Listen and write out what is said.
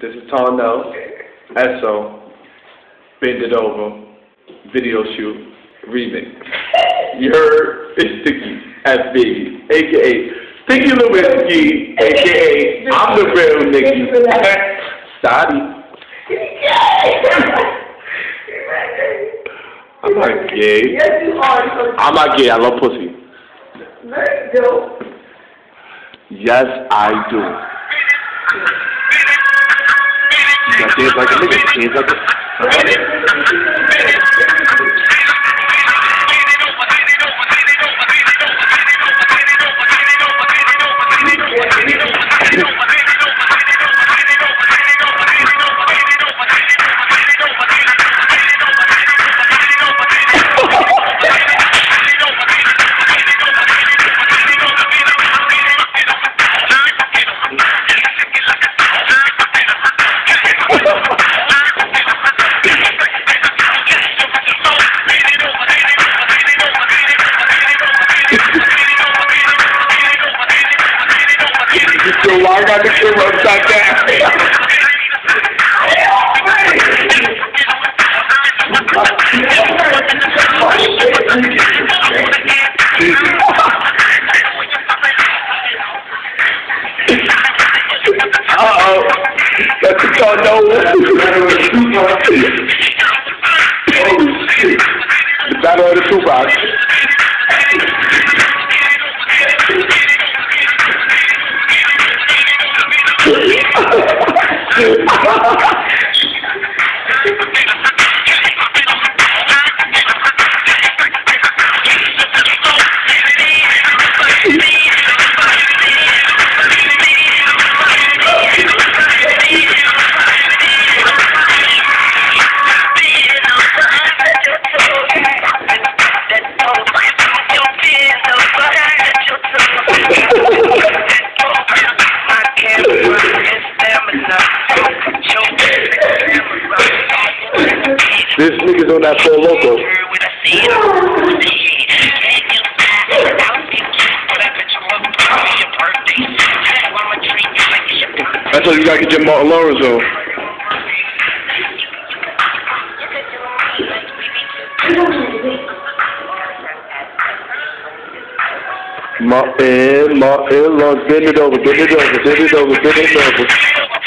This is tynel, S.o.t, Bend It Over, video shoot, remix. You heard? It's Sticky as Baby, a.k.a. Sticky Lewinsky, a.k.a. I'm the real Nicky. s.o.t. I'm not gay. Yes, you are. I'm not gay. I love pussy. No, you don't. Yes, I do. You got dance like a nigga. Dance like a... So I got the camera upside down. Uh-oh. That's the call, no. The battle of the toolbox. This nigga's on that full loco. That's why you gotta get your Martin Lawrence on. Martin, bend it over, bend it over, bend it over, bend it over.